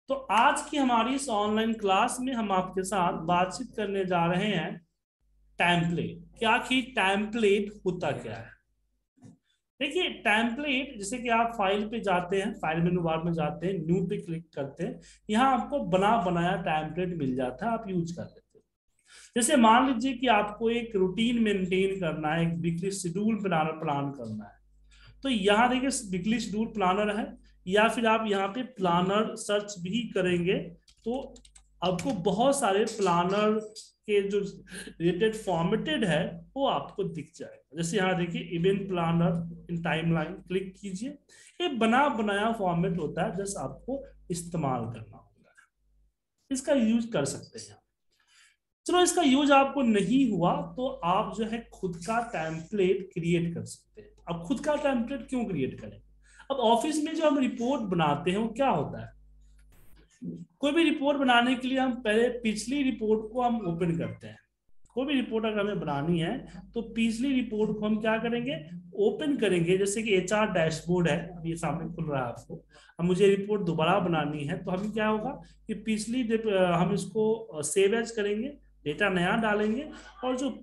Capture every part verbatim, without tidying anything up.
तो आज की हमारी इस ऑनलाइन क्लास में हम आपके साथ बातचीत करने जा रहे हैं टेम्पलेट। क्या कि टेम्पलेट होता क्या है। देखिए टेम्पलेट जैसे कि आप फाइल पे जाते हैं, फाइल मेनू बार में जाते हैं, न्यू पे क्लिक करते हैं, यहाँ आपको बना बनाया टेम्पलेट मिल जाता है, आप यूज कर लेते हैं। जैसे मान लीजिए कि आपको एक रूटीन मेंटेन करना है, एक वीकली शेड्यूल प्लान प्लान करना है, तो यहाँ देखिए वीकली शेड्यूल प्लानर है, या फिर आप यहाँ पे प्लानर सर्च भी करेंगे तो आपको बहुत सारे प्लानर के जो रिलेटेड फॉर्मेटेड है वो आपको दिख जाएगा। जैसे यहाँ देखिए event planner in timeline, click कीजिए। ये बना बनाया फॉर्मेट होता है, जैसे आपको इस्तेमाल करना होगा, इसका यूज कर सकते हैं। चलो इसका यूज आपको नहीं हुआ तो आप जो है खुद का टेम्पलेट क्रिएट कर सकते हैं। अब खुद का टेम्पलेट क्यों क्रिएट करें? अब ऑफिस में जो हम रिपोर्ट बनाते हैं वो क्या होता है, कोई भी रिपोर्ट बनाने के लिए हम पहले पिछली रिपोर्ट को हम ओपन करते हैं। कोई भी रिपोर्ट अगर हमें बनानी है तो पिछली रिपोर्ट को हम क्या करेंगे, ओपन करेंगे। जैसे कि एच आर डैशबोर्ड है, अब ये सामने खुल रहा है आपको। अब मुझे रिपोर्ट दोबारा बनानी है तो हम क्या होगा कि पिछली हम इसको सेव एज करेंगे, डेटा नया डालेंगे, और जो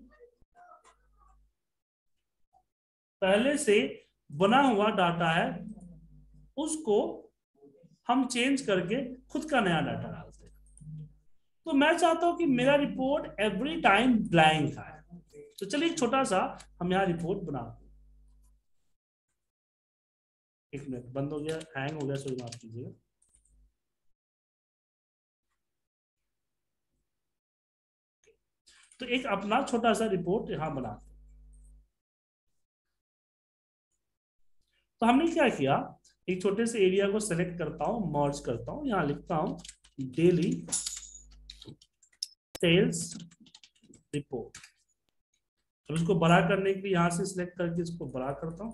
पहले से बना हुआ डाटा है उसको हम चेंज करके खुद का नया डाटा डालते हैं। तो मैं चाहता हूं कि मेरा रिपोर्ट एवरी टाइम ब्लैंक आए। तो चलिए एक छोटा सा हम यहाँ रिपोर्ट बनाते हैं। एक मिनट, बंद हो गया, हैंग हो गया, सॉरी माफ कीजिएगा। तो एक अपना छोटा सा रिपोर्ट यहाँ बनाते हैं। तो हमने क्या किया, एक छोटे से एरिया को सेलेक्ट करता हूं, मर्ज करता हूं, यहाँ लिखता हूं डेली सेल्स रिपोर्ट। अब इसको बड़ा करने के लिए यहां से सिलेक्ट करके इसको बड़ा करता हूं।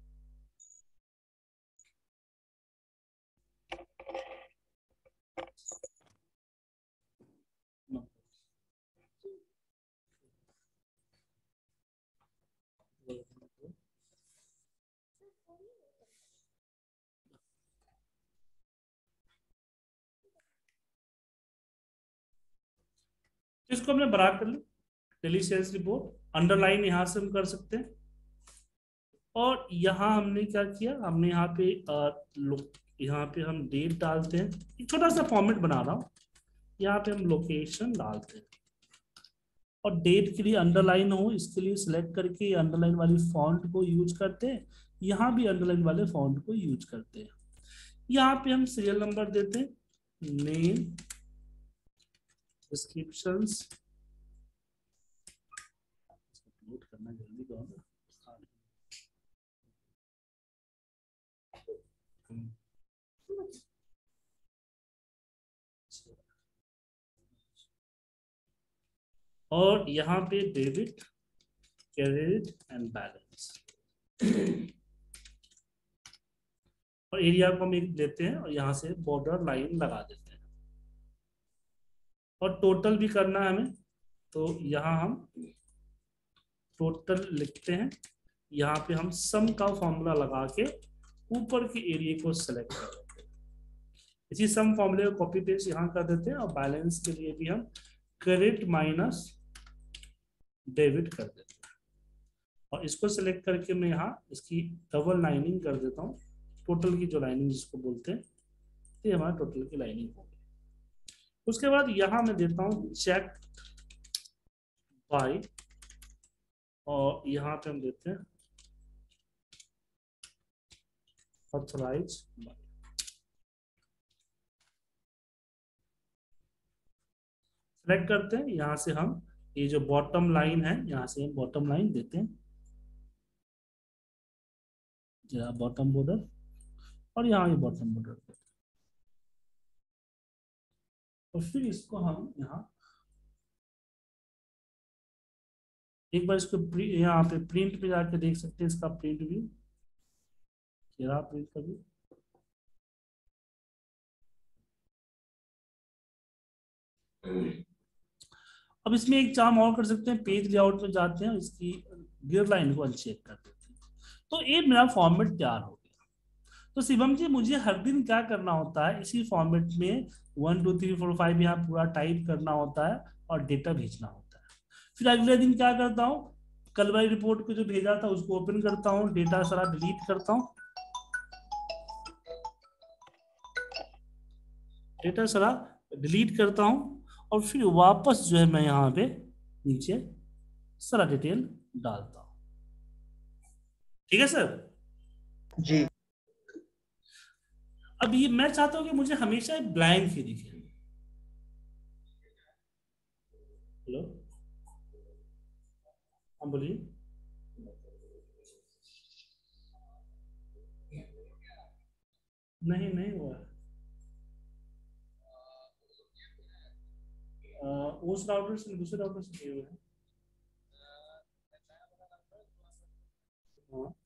इसको हमने बड़ा कर लिया, डेली सेल्स रिपोर्ट। अंडरलाइन यहां से हम कर सकते हैं। और यहाँ हमने क्या किया, हमने यहाँ पे यहाँ पे हम डेट डालते हैं, एक छोटा सा फॉर्मेट बना रहा हूँ। यहाँ पे हम लोकेशन डालते हैं, और डेट के लिए अंडरलाइन हो इसके लिए सिलेक्ट करके अंडरलाइन वाली फॉन्ट को यूज करते हैं। यहाँ भी अंडरलाइन वाले फॉन्ट को यूज करते हैं। यहाँ पे हम सीरियल नंबर देते हैं, नेम, डिस्क्रिप्शंस, नोट करना जल्दी करो ना। और यहाँ पे डेबिट, क्रेडिट एंड बैलेंस, और एरिया को हम एक देते हैं और यहाँ से बॉर्डर लाइन लगा देते हैं। और टोटल भी करना है हमें, तो यहाँ हम टोटल लिखते हैं। यहाँ पे हम सम का फॉर्मूला लगा के ऊपर के एरिया को सिलेक्ट कर देते हैं। इसी सम फॉर्मूले को कॉपी पेस्ट यहाँ कर देते हैं। और बैलेंस के लिए भी हम क्रेडिट माइनस डेबिट कर देते हैं। और इसको सिलेक्ट करके मैं यहाँ इसकी डबल लाइनिंग कर देता हूँ, टोटल की जो लाइनिंग जिसको बोलते हैं, ये हमारा टोटल की लाइनिंग होगी। उसके बाद यहाँ मैं देता हूँ चेक बाय, और यहाँ पे हम देते हैं ऑथराइज बाय। सेलेक्ट करते हैं, यहाँ से हम ये जो बॉटम लाइन है यहाँ से हम बॉटम लाइन देते हैं, जरा बॉटम बॉर्डर, और यहाँ भी बॉटम बॉर्डर देते हैं। और फिर इसको हम यहाँ एक बार इसको यहाँ पे प्रिंट पे जाके देख सकते हैं, इसका प्रिंट भी, जरा प्रिंट का भी। अब इसमें एक काम और कर सकते हैं, पेज लेआउट में जाते हैं, इसकी गियर लाइन को अनचेक कर देते हैं। तो ये मेरा फॉर्मेट तैयार हो गया। तो शिवम जी मुझे हर दिन क्या करना होता है, इसी फॉर्मेट में one two three four five यहाँ पूरा टाइप करना होता है और डेटा भेजना होता है। फिर अगले दिन क्या करता हूँ, कल वाली रिपोर्ट को जो भेजा था उसको ओपन करता हूँ, डेटा सारा डिलीट करता हूँ, डेटा सारा डिलीट करता हूँ और फिर वापस जो है मैं यहाँ पे नीचे सारा डिटेल डालता हूँ। ठीक है सर। जी अब ये मैं चाहता हूँ कि मुझे हमेशा ब्लैंक ही दिखे। हेलो, हाँ बोलिए। नहीं नहीं हुआ। अ, उस राउटर से दूसरे राउटर से किए हुए हैं। हाँ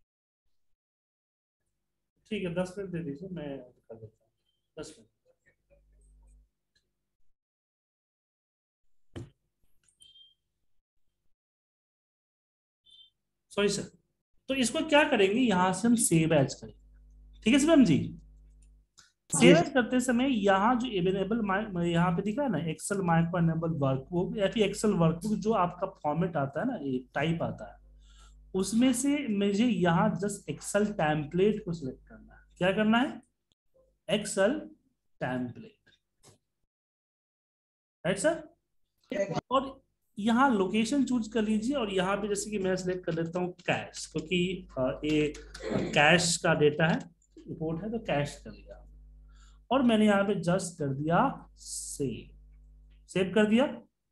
ठीक है, दस मिनट दे दीजिए, मैं कर देता हूँ, दस मिनट। Sorry sir. तो इसको क्या करेंगे, यहां से हम सेव एज करेंगे। ठीक है शिवम जी। जी सेव एज करते समय यहाँ जो अवेलेबल यहाँ पे दिख रहा है ना, एक्सेल माइक्रो एनेबल वर्कबुक या फिर एक्सेल वर्कबुक जो आपका फॉर्मेट आता है ना, एक टाइप आता है, उसमें से मुझे यहाँ जस्ट एक्सेल टेम्पलेट को सिलेक्ट करना है। क्या करना है, एक्सेल टेम्पलेट, राइट सर। और यहाँ लोकेशन चूज कर लीजिए और यहाँ पे जैसे कि मैं सिलेक्ट कर लेता हूँ कैश, क्योंकि अ, ये कैश का डेटा है, रिपोर्ट है, तो कैश कर लिया और मैंने यहाँ पे जस्ट कर दिया सेव, सेव कर दिया।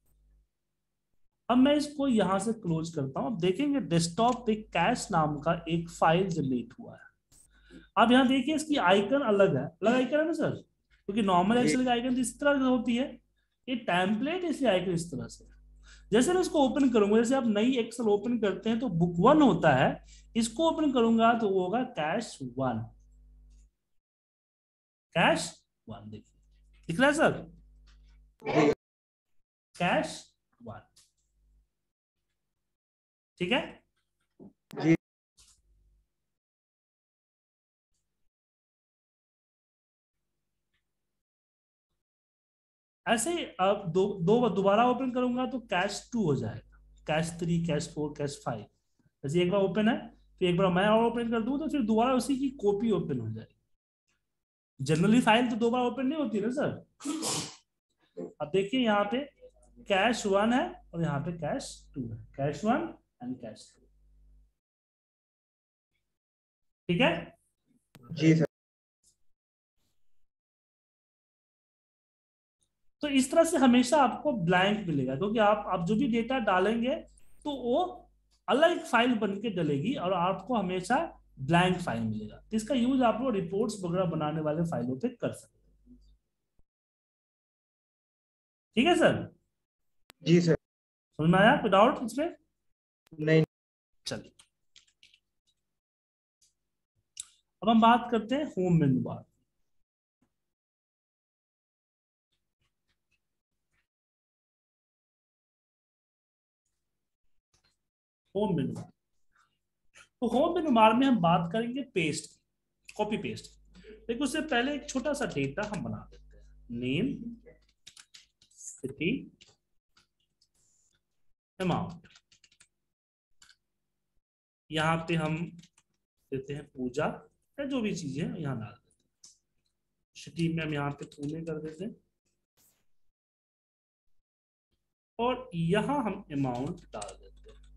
अब मैं इसको यहां से क्लोज करता हूं। अब देखेंगे डेस्कटॉप पे कैश नाम का एक फाइल जनरेट हुआ है। अब यहाँ देखिए इसकी आइकन अलग है, अलग आइकन है ना सर, क्योंकि नॉर्मल जी एक्सेल की आइकन इस तरह से होती है, ये टेम्पलेट इसकी आइकन इस तरह से। जैसे मैं इसको ओपन करूंगा, जैसे आप नई एक्सेल ओपन करते हैं तो बुक वन होता है, इसको ओपन करूंगा तो वो होगा कैश वन, कैश वन। देखिए दिख रहा है सर, जी कैश वन। ठीक है। जी ऐसे ही अब दो दो दोबारा ओपन करूंगा तो कैश टू हो जाएगा, cash three, cash four, cash five. जैसे एक बार ओपन है, फिर एक बार मैं और ओपन कर दूं तो फिर दोबारा उसी की कॉपी ओपन हो जाएगी। जनरली फाइल तो दो बार ओपन नहीं होती ना सर। अब देखिए यहाँ पे कैश वन है और यहाँ पे कैश टू है, cash one and cash two. ठीक है। जी सर तो इस तरह से हमेशा आपको ब्लैंक मिलेगा, क्योंकि आप आप जो भी डेटा डालेंगे तो वो अलग फाइल बन के डलेगी और आपको हमेशा ब्लैंक फाइल मिलेगा। तो इसका यूज आप लोग रिपोर्ट्स वगैरह बनाने वाले फाइलों पे कर सकते हैं। ठीक है सर। जी सर समझ में आया, कोई डाउट इसमें? नहीं चलिए अब हम बात करते हैं home menu bar. Home menu bar, तो होम मेन्यू बार में हम बात करेंगे पेस्ट की, कॉपी पेस्ट की। लेकिन उससे पहले एक छोटा सा डेटा हम बना देते हैं, नेम, सिटी, अमाउंट। यहाँ पे हम देते हैं पूजा या जो भी चीजें यहाँ डाल देते हैं। सिटी में हम यहाँ पे पुणे कर देते हैं और यहाँ हम अमाउंट डाल देते हैं।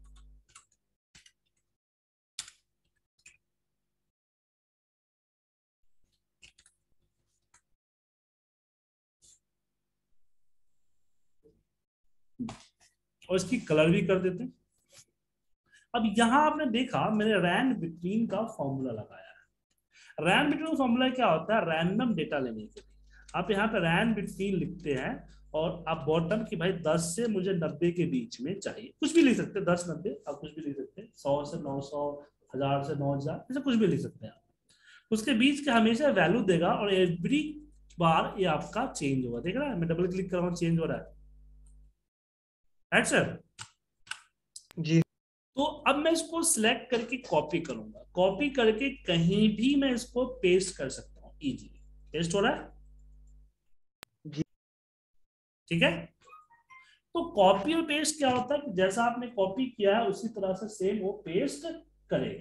और इसकी कलर भी कर देते हैं। अब यहाँ आपने देखा मैंने रैंड बिटवीन का फॉर्मूला लगाया है। रैंड बिटवीन फॉर्मूला क्या होता है, रैंडम डेटा लेने के लिए आप यहाँ पे रैंड बिटवीन लिखते हैं और आप बॉटम की भाई दस से मुझे नब्बे के बीच में चाहिए, कुछ भी लिख सकते हैं, दस नब्बे आप कुछ भी लिख सकते हैं, सौ से नौ सौ, हजार से नौ हजार, ऐसे कुछ भी लिख सकते हैं आप। उसके बीच के हमेशा वैल्यू देगा और एवरी बार ये आपका चेंज होगा। देख रहा है, मैं डबल क्लिक कर रहा हूँ, चेंज हो रहा है, राइट सर। जी तो अब मैं इसको सिलेक्ट करके कॉपी करूंगा, कॉपी करके कहीं भी मैं इसको पेस्ट कर सकता हूं इजीली। पेस्ट हो रहा है, जी ठीक है। तो कॉपी और पेस्ट क्या होता है कि जैसा आपने कॉपी किया है उसी तरह से सेम वो पेस्ट करेगा।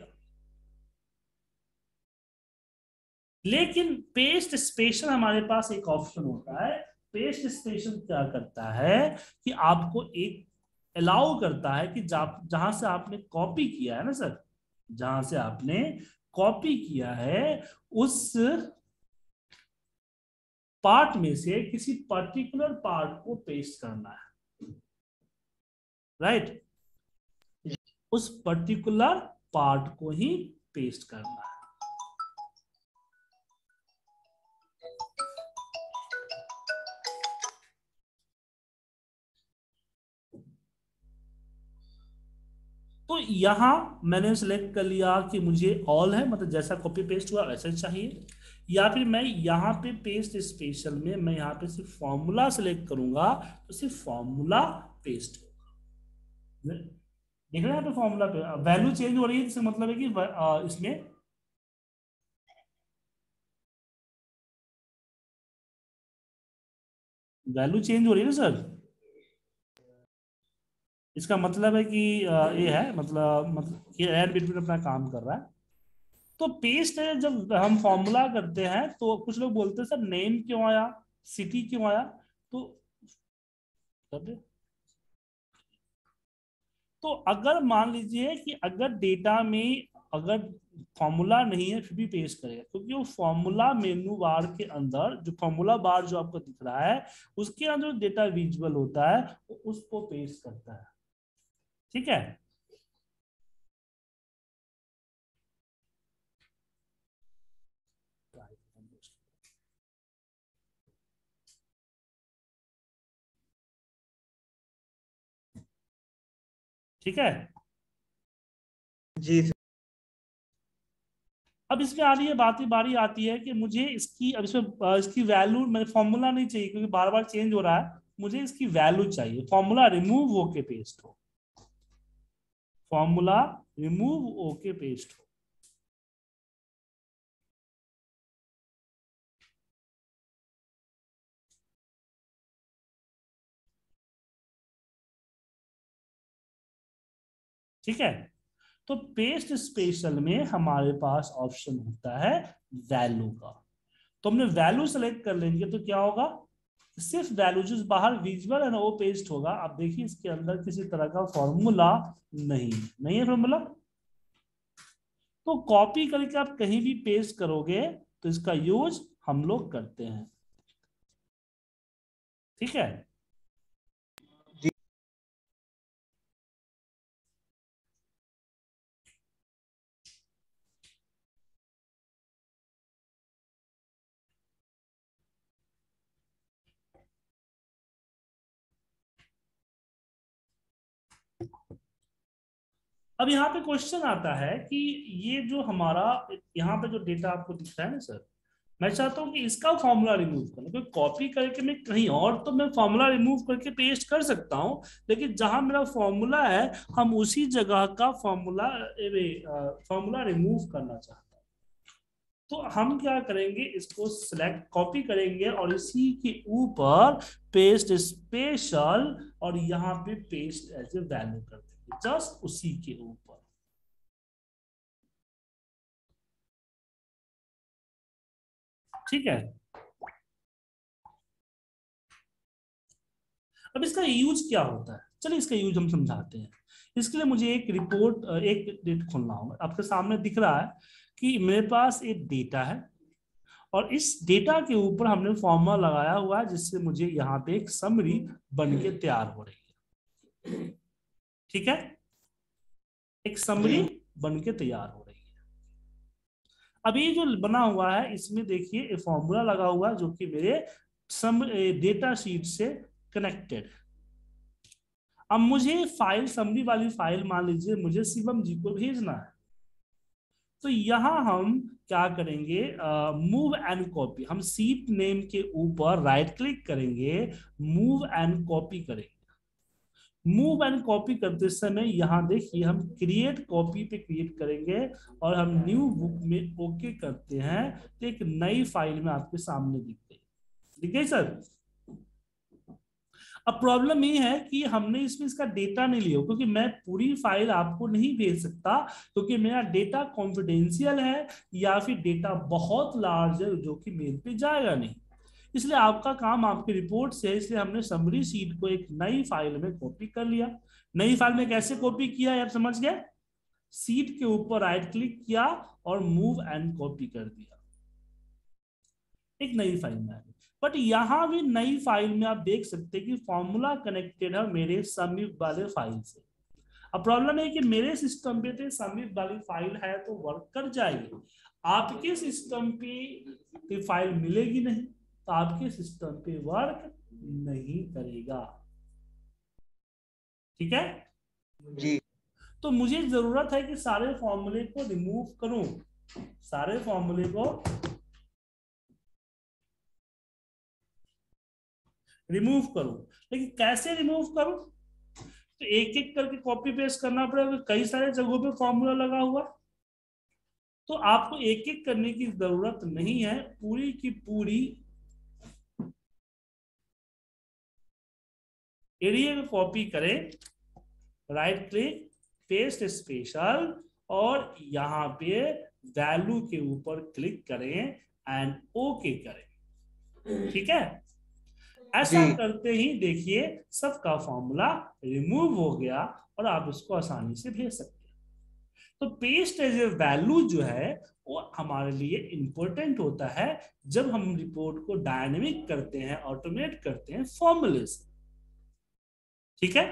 लेकिन पेस्ट स्पेशल हमारे पास एक ऑप्शन होता है। पेस्ट स्पेशल क्या करता है कि आपको एक अलाउ करता है कि जहां से आपने कॉपी किया है ना सर, जहां से आपने कॉपी किया है उस पार्ट में से किसी पर्टिकुलर पार्ट को पेस्ट करना है, राइट। उस पर्टिकुलर पार्ट को ही पेस्ट करना है। तो यहां मैंने सिलेक्ट कर लिया कि मुझे ऑल है, मतलब जैसा कॉपी पेस्ट हुआ वैसा चाहिए, या फिर मैं यहाँ पे पेस्ट स्पेशल में मैं यहाँ पे सिर्फ फॉर्मूला सिलेक्ट करूंगा तो सिर्फ फॉर्मूला पेस्ट होगा। देख रहे हैं यहाँ पे फॉर्मूला पे वैल्यू चेंज हो रही है, इसका मतलब है कि आ, इसमें वैल्यू चेंज हो रही है ना सर। इसका मतलब है कि आ, ये है, मतलब मतलब ये एड बिटवीन अपना काम कर रहा है। तो पेस्ट है, जब हम फॉर्मूला करते हैं तो कुछ लोग बोलते हैं सर नेम क्यों आया, सिटी क्यों आया। तो तो अगर मान लीजिए कि अगर डेटा में अगर फॉर्मूला नहीं है फिर भी पेस्ट करेगा, क्योंकि वो फॉर्मूला मेनू बार के अंदर जो फॉर्मूला बार जो आपको दिख रहा है उसके अंदर जो डेटा विजुअल होता है वो उसको पेस्ट करता है, ठीक है। ठीक है। जी सर। अब इसमें आ रही है बात, बारी आती है कि मुझे इसकी अब इसमें अ, इसकी वैल्यू, मैं फॉर्मूला नहीं चाहिए क्योंकि बार बार चेंज हो रहा है, मुझे इसकी वैल्यू चाहिए, फॉर्मूला रिमूव होके पेस्ट हो, फॉर्मूला रिमूव होके पेस्ट हो। ठीक है। तो पेस्ट स्पेशल में हमारे पास ऑप्शन होता है वैल्यू का। तो हमने वैल्यू सेलेक्ट कर लेंगे तो क्या होगा, सिर्फ वैल्यू जो बाहर विजुअल है ना वो पेस्ट होगा। आप देखिए इसके अंदर किसी तरह का फॉर्मूला नहीं नहीं है फॉर्मूला। तो कॉपी करके आप कहीं भी पेस्ट करोगे तो इसका यूज हम लोग करते हैं, ठीक है। जी अब यहाँ पे क्वेश्चन आता है कि ये जो हमारा यहाँ पे जो डेटा आपको दिख रहा है ना सर, मैं चाहता हूँ कि इसका फॉर्मूला रिमूव करना, क्योंकि कॉपी करके मैं कहीं और तो मैं फॉर्मूला रिमूव करके पेस्ट कर सकता हूँ, लेकिन जहां मेरा फॉर्मूला है हम उसी जगह का फॉर्मूला फॉर्मूला रिमूव करना चाहते हैं। तो हम क्या करेंगे, इसको सिलेक्ट कॉपी करेंगे और इसी के ऊपर पेस्ट स्पेशल और यहाँ पे पेस्ट एज ए वैल्यू कर देंगे, जस्ट उसी के ऊपर, ठीक है। अब इसका यूज क्या होता है, चलिए इसका यूज हम समझाते हैं। इसके लिए मुझे एक रिपोर्ट एक डेट खोलना होगा। आपके सामने दिख रहा है कि मेरे पास एक डेटा है और इस डेटा के ऊपर हमने फॉर्मूला लगाया हुआ है जिससे मुझे यहाँ पे एक समरी बन के तैयार हो रही है, ठीक है। एक समरी जी बन के तैयार हो रही है। अब ये जो बना हुआ है इसमें देखिए फॉर्मूला लगा हुआ है जो कि मेरे सम डेटा शीट से कनेक्टेड है। अब मुझे फाइल समरी वाली फाइल मान लीजिए मुझे शिवम जी को भेजना है, तो यहां हम क्या करेंगे, मूव एंड कॉपी, हम सीट नेम के ऊपर राइट क्लिक करेंगे, मूव एंड कॉपी करेंगे। मूव एंड कॉपी करते समय यहाँ देखिए हम क्रिएट कॉपी पे क्लिक करेंगे और हम न्यू बुक में ओके करते हैं तो एक नई फाइल में आपके सामने दिख गई। ठीक है सर। अब प्रॉब्लम ये है कि हमने इसमें इसका डेटा नहीं लिया, क्योंकि मैं पूरी फाइल आपको नहीं भेज सकता, क्योंकि मेरा डेटा कॉन्फिडेंशियल है या फिर डेटा बहुत लार्ज है जो कि मेल पे जाएगा नहीं। इसलिए आपका काम आपकी रिपोर्ट से, इसलिए हमने समरी शीट को एक नई फाइल में कॉपी कर लिया। नई फाइल में कैसे कॉपी किया यार, समझ गए? शीट के ऊपर राइट क्लिक किया और मूव एंड कॉपी कर दिया, एक नई फाइल में आ गई। बट यहां भी नई फाइल में आप देख सकते हैं कि फॉर्मूला कनेक्टेड है मेरे समीप वाले फाइल से। अब प्रॉब्लम है कि मेरे सिस्टम पे तो समीप वाली फाइल है तो वर्क कर जाएगी, आपके सिस्टम पे फाइल मिलेगी नहीं तो आपके सिस्टम पे वर्क नहीं करेगा। ठीक है जी तो मुझे जरूरत है कि सारे फॉर्मूले को रिमूव करूं, सारे फॉर्मूले को रिमूव करूं। लेकिन कैसे रिमूव करूं? तो एक एक करके कॉपी पेस्ट करना पड़ेगा, कई सारे जगहों पे फॉर्मूला लगा हुआ। तो आपको एक एक करने की जरूरत नहीं है, पूरी की पूरी एरिया को कॉपी करें, राइट क्लिक, पेस्ट स्पेशल, और यहां पे वैल्यू के ऊपर क्लिक करें एंड ओके करें। ठीक है, ऐसा जी करते ही देखिए सबका फॉर्मूला रिमूव हो गया और आप उसको आसानी से भेज सकते हैं। तो पेस्ट एज ए वैल्यू जो है वो हमारे लिए इंपॉर्टेंट होता है जब हम रिपोर्ट को डायनेमिक करते हैं, ऑटोमेट करते हैं फॉर्मूले से। ठीक है,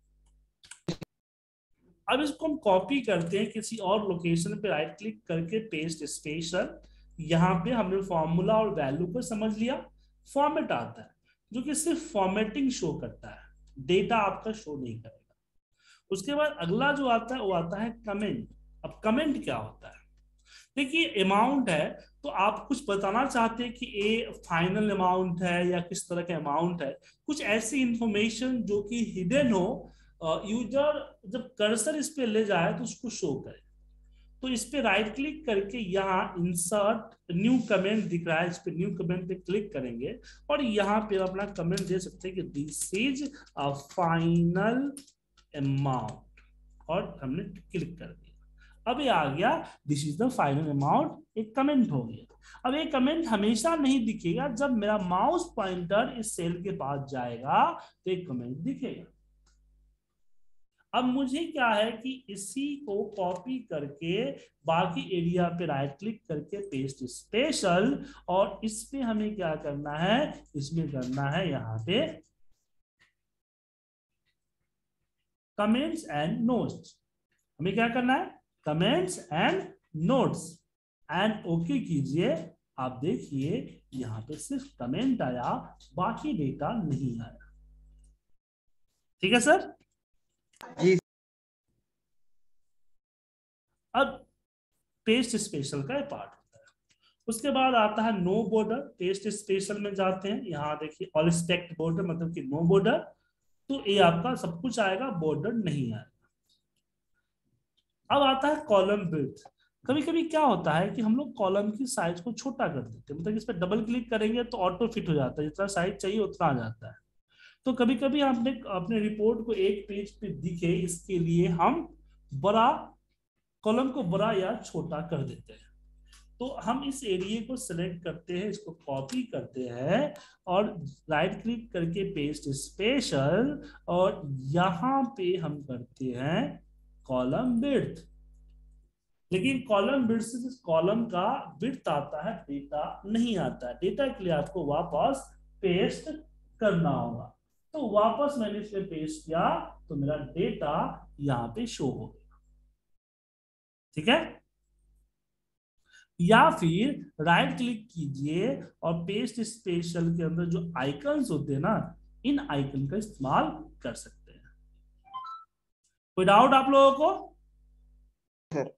अब इसको हम कॉपी करते हैं किसी और लोकेशन पे, राइट क्लिक करके पेस्ट स्पेशल। यहां पे हमने फॉर्मूला और वैल्यू को समझ लिया। फॉर्मेट आता है जो कि सिर्फ फॉर्मेटिंग शो करता है, डेटा आपका शो नहीं करेगा। उसके बाद अगला जो आता है वो आता है कमेंट। अब कमेंट क्या होता है? देखिए अमाउंट है तो आप कुछ बताना चाहते हैं कि ये फाइनल अमाउंट है या किस तरह का अमाउंट है, कुछ ऐसी इंफॉर्मेशन जो कि हिडन हो, यूजर जब कर्सर इस पे ले जाए तो उसको शो करे। तो इस पे राइट क्लिक करके यहाँ इंसर्ट न्यू कमेंट दिख रहा है, इस पे न्यू कमेंट पे क्लिक करेंगे और यहाँ पे अपना कमेंट दे सकते हैं कि this is a final amount, और हमने क्लिक कर दिया। अब ये आ गया this is the final amount, एक कमेंट हो गया। अब ये कमेंट हमेशा नहीं दिखेगा, जब मेरा माउस पॉइंटर इस सेल के पास जाएगा तो एक कमेंट दिखेगा। अब मुझे क्या है कि इसी को कॉपी करके बाकी एरिया पे राइट क्लिक करके पेस्ट स्पेशल, और इसमें हमें क्या करना है, इसमें करना है यहाँ पे कमेंट्स एंड नोट्स। हमें क्या करना है, comments and notes, and okay कीजिए। आप देखिए यहां पे सिर्फ कमेंट आया, बाकी डेटा नहीं आया। ठीक है सर। जी अब पेस्ट स्पेशल का पार्ट होता है। उसके बाद आता है नो बॉर्डर। पेस्ट स्पेशल में जाते हैं, यहां देखिए ऑल स्टेक्ट बॉर्डर मतलब कि नो बॉर्डर, तो ये आपका सब कुछ आएगा, बॉर्डर नहीं आएगा। अब आता है कॉलम विड्थ। कभी कभी क्या होता है कि हम लोग कॉलम की साइज को छोटा कर देते हैं, मतलब इस पर डबल क्लिक करेंगे तो ऑटो फिट हो जाता है, जितना साइज चाहिए उतना आ जाता है। तो कभी कभी आपने अपने रिपोर्ट को एक पेज पे दिखे, इसके लिए हम बड़ा कॉलम को बड़ा या छोटा कर देते हैं। तो हम इस एरिया को सिलेक्ट करते हैं, इसको कॉपी करते हैं और राइट क्लिक करके पेस्ट स्पेशल, और यहां पे हम करते हैं कॉलम विड्थ। लेकिन कॉलम विड्थ से कॉलम का विड्थ आता है, डेटा नहीं आता है। डेटा के लिए आपको वापस पेस्ट करना होगा। तो वापस मैंने इसमें पेस्ट किया तो मेरा डेटा यहाँ पे शो हो गया। ठीक है, या फिर राइट क्लिक कीजिए और पेस्ट स्पेशल के अंदर जो आइकन्स होते हैं ना, इन आइकन का इस्तेमाल कर सकते हैं। कोई डाउट आप लोगों को? सर।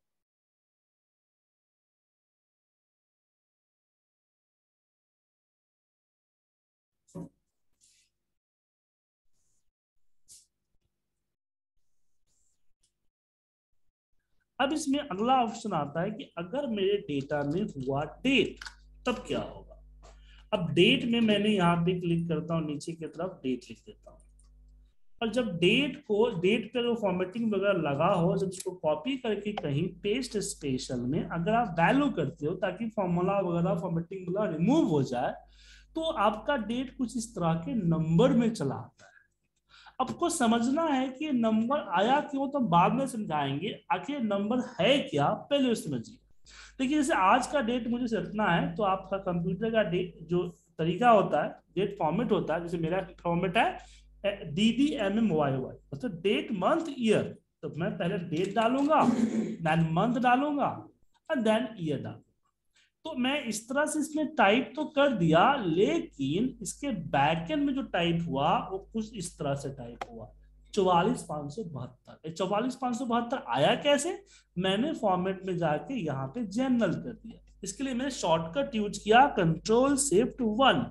अब इसमें अगला ऑप्शन आता है कि अगर मेरे डेटा में हुआ डेट तब क्या होगा। अब डेट में मैंने यहाँ पे क्लिक करता हूँ, नीचे की तरफ डेट लिख देता हूँ, और जब डेट को डेट पे अगर फॉर्मेटिंग वगैरह लगा हो, जब उसको कॉपी करके कहीं पेस्ट स्पेशल में अगर आप वैल्यू करते हो ताकि फॉर्मूला वगैरह फॉर्मेटिंग वगैरह रिमूव हो जाए, तो आपका डेट कुछ इस तरह के नंबर में चला आता है। आपको समझना है कि नंबर आया क्यों तो बाद में समझाएंगे, आखिर नंबर है क्या पहले समझिए। देखिए जैसे आज का डेट मुझे रखना है, तो आपका कंप्यूटर का डेट जो तरीका होता है, डेट फॉर्मेट होता है, जैसे मेरा फॉर्मेट है D D M M Y Y, मतलब डेट मंथ ईयर। तो मैं पहले डेट डालूंगा, देन मंथ डालूंगा, और देन ईयर डालूंगा। तो मैं इस तरह से इसमें टाइप तो कर दिया, लेकिन इसके बैकएंड में जो टाइप हुआ वो कुछ इस तरह से टाइप हुआ, चौवालीस पांच सौ बहत्तर। चौवालीस पांच सौ बहत्तर आया कैसे? मैंने फॉर्मेट में जाके यहाँ पे जनरल कर दिया। इसके लिए मैंने शॉर्टकट यूज किया, control shift one,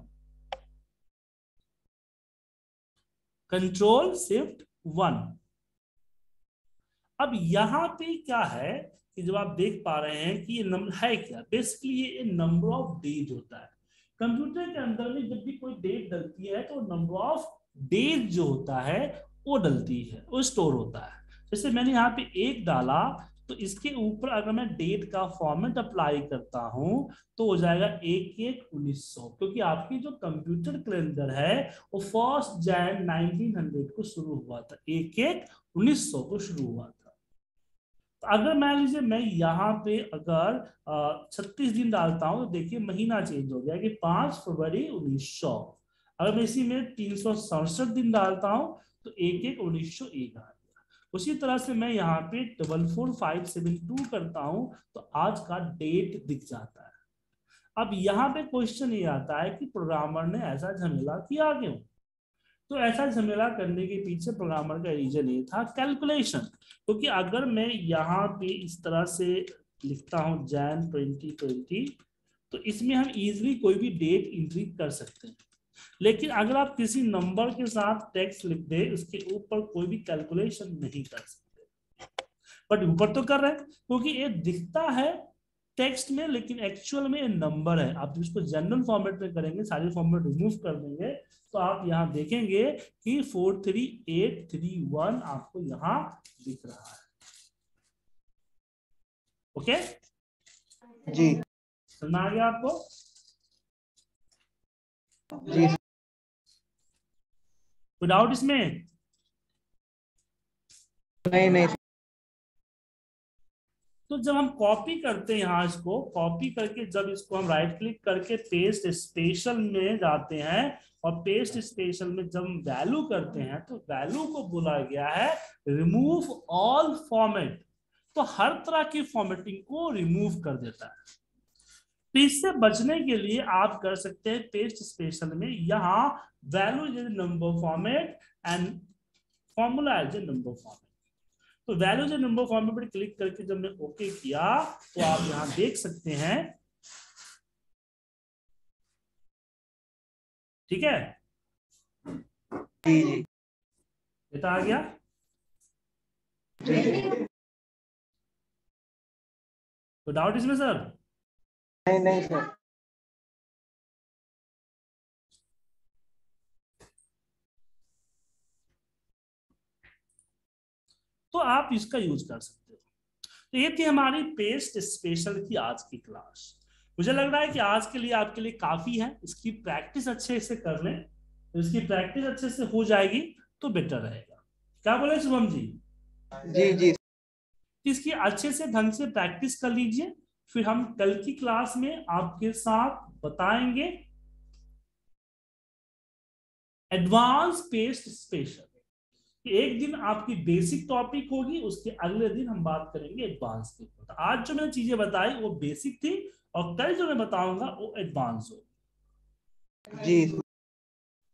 control shift one. अब यहाँ पे क्या है कि जब आप देख पा रहे हैं कि ये नंबर है क्या, बेसिकली ये नंबर ऑफ डेज होता है। कंप्यूटर के अंदर में जब भी कोई डेट डलती है तो नंबर ऑफ डेज जो होता है वो डलती है, वो स्टोर होता है। जैसे मैंने यहाँ पे एक डाला, तो इसके ऊपर अगर मैं डेट का फॉर्मेट अप्लाई करता हूं तो हो जाएगा एक एक उन्नीस सौ, क्योंकि आपकी जो कंप्यूटर कैलेंडर है वो फर्स्ट जैन नाइनटीन हंड्रेड को शुरू हुआ था, एक एक उन्नीस सौ को शुरू हुआ था। तो अगर मान लीजिए मैं यहाँ पे अगर छत्तीस दिन डालता हूँ तो देखिए महीना चेंज हो गया कि पांच फरवरी उन्नीस सौ। अगर मैं इसी में तीन सौ सड़सठ दिन डालता हूँ तो एक एक उन्नीस सौ एक आ गया। उसी तरह से मैं यहाँ पे double four five seven two करता हूँ तो आज का डेट दिख जाता है। अब यहाँ पे क्वेश्चन ये आता है कि प्रोग्रामर ने ऐसा झमेला किया क्यों? तो ऐसा झमेला करने के पीछे प्रोग्रामर का रीजन ये था, कैलकुलेशन। क्योंकि तो अगर मैं यहाँ पे इस तरह से लिखता हूं जैन ट्वेंटी ट्वेंटी, तो इसमें हम इजीली कोई भी डेट एंट्री कर सकते हैं। लेकिन अगर आप किसी नंबर के साथ टेक्स्ट लिख दे, उसके ऊपर कोई भी कैलकुलेशन नहीं कर सकते। बट ऊपर तो कर रहे हैं क्योंकि ये दिखता है टेक्स्ट में, लेकिन एक्चुअल में ये नंबर है। आप इसको जनरल फॉर्मेट में करेंगे, सारे फॉर्मेट रिमूव कर देंगे, तो आप यहां देखेंगे कि four three eight three one आपको यहां दिख रहा है। ओके जी समझ आ गया आपको? जी कोई डाउट इसमें? नहीं नहीं तो जब हम कॉपी करते हैं, यहाँ इसको कॉपी करके जब इसको हम राइट क्लिक करके पेस्ट स्पेशल में जाते हैं, और पेस्ट स्पेशल में जब हम वैल्यू करते हैं तो वैल्यू को बोला गया है रिमूव ऑल फॉर्मेट। तो हर तरह की फॉर्मेटिंग को रिमूव कर देता है। तो इससे बचने के लिए आप कर सकते हैं पेस्ट स्पेशल में यहाँ value is number format and formula is number format. तो वैल्यू जो नंबर फॉर्मेट पर क्लिक करके जब मैं ओके किया तो आप यहां देख सकते हैं, ठीक है? जी जी बेटा आ गया? जी तो डाउट इसमें सर? नहीं नहीं सर। तो आप इसका यूज कर सकते हो। तो ये थी हमारी पेस्ट स्पेशल की आज की क्लास। मुझे लग रहा है कि आज के लिए आपके लिए काफी है। इसकी प्रैक्टिस अच्छे से कर लें, तो इसकी प्रैक्टिस अच्छे से हो जाएगी तो बेटर रहेगा। क्या बोले शुभम जी? जी जी इसकी अच्छे से ढंग से प्रैक्टिस कर लीजिए, फिर हम कल की क्लास में आपके साथ बताएंगे एडवांस पेस्ट स्पेशल। एक दिन आपकी बेसिक टॉपिक होगी, उसके अगले दिन हम बात करेंगे एडवांस के ऊपर। आज जो मैंने चीजें बताई वो बेसिक थी, और कल जो मैं बताऊंगा वो एडवांस होगी। जी